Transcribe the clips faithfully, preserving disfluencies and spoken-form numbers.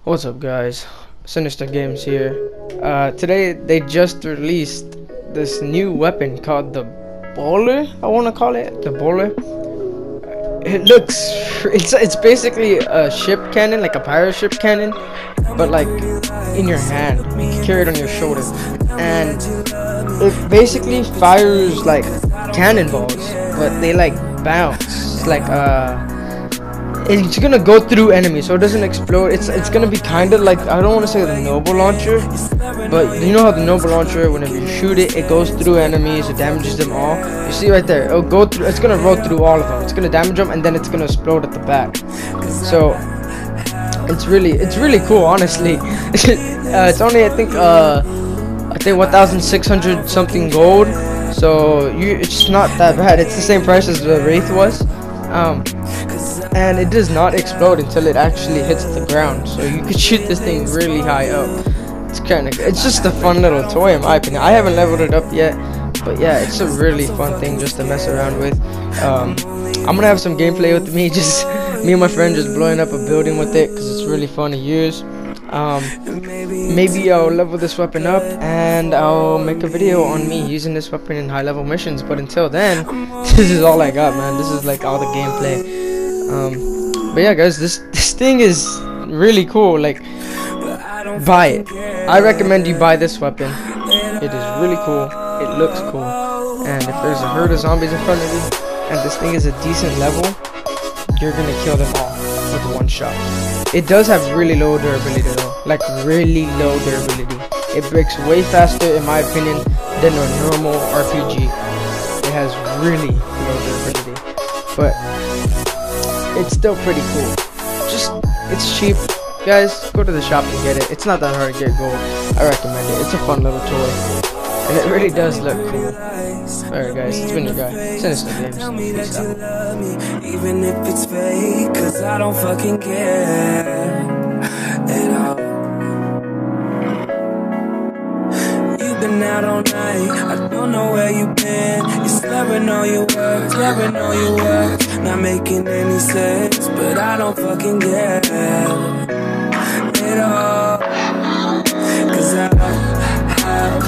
What's up, guys? Sinister Games here. Uh, today they just released this new weapon called the Bowler. I want to call it the Bowler. It looks it's it's basically a ship cannon, like a pirate ship cannon, but like in your hand. You can carry it on your shoulder, and it basically fires like cannonballs, but they like bounce. It's like uh. It's gonna go through enemies, so it doesn't explode. It's it's gonna be kind of like, I don't want to say the Noble Launcher, but you know how the Noble Launcher, whenever you shoot it, it goes through enemies, it damages them all. You see right there, it'll go through. It's gonna roll through all of them. It's gonna damage them, and then it's gonna explode at the back. So it's really it's really cool, honestly. uh, it's only I think uh I think one thousand six hundred something gold. So you it's not that bad. It's the same price as the Wraith was. Um, and it does not explode until it actually hits the ground, so you could shoot this thing really high up. It's kind of it's just a fun little toy in my opinion. I haven't leveled it up yet, but yeah, it's a really fun thing just to mess around with. um, I'm gonna have some gameplay with me, just me and my friend just blowing up a building with it, because it's really fun to use. Um, maybe I'll level this weapon up and I'll make a video on me using this weapon in high level missions, but until then, this is all I got, man. This is like all the gameplay. Um, but yeah, guys, this this thing is really cool. Like, buy it. I recommend you buy this weapon. It is really cool. It looks cool. And if there's a herd of zombies in front of you, and this thing is a decent level, you're gonna kill them all with one shot. It does have really low durability though, like really low durability. It breaks way faster, in my opinion, than a normal R P G. It has really low durability, but it's still pretty cool. Just, it's cheap, guys. Go to the shop and get it. It's not that hard to get gold. I recommend it. It's a fun little toy, and it really does look cool. Alright, guys, it's been your guy, Sinister Games. Peace out. Even if it's fake, cause I don't fucking care at all. You've been out all night, I don't know where you've been. You're slurring all your words, slurring all your words, not making any sense, but I don't fucking care at all. Cause I have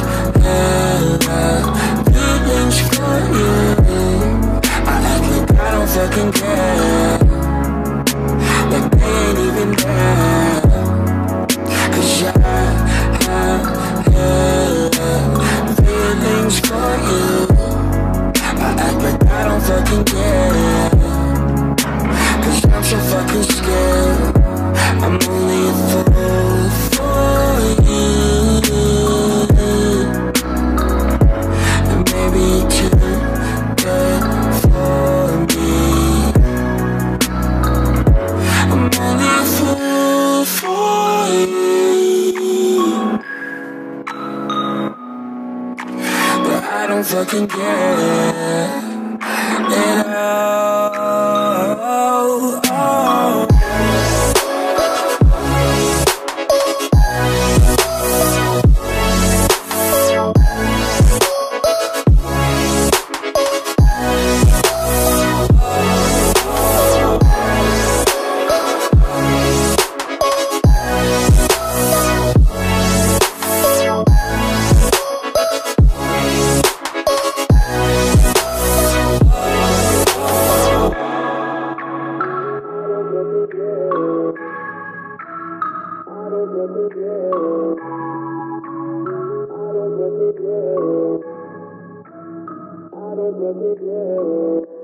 had feelings for you. I act like I don't fucking care, like they ain't even there. Cause I have had feelings for you. I act like I don't fucking care, cause I'm so fucking scared. I'm only a fool for you, and maybe you're too good for me. I'm only a fool for you, but I don't fucking care at all. I don't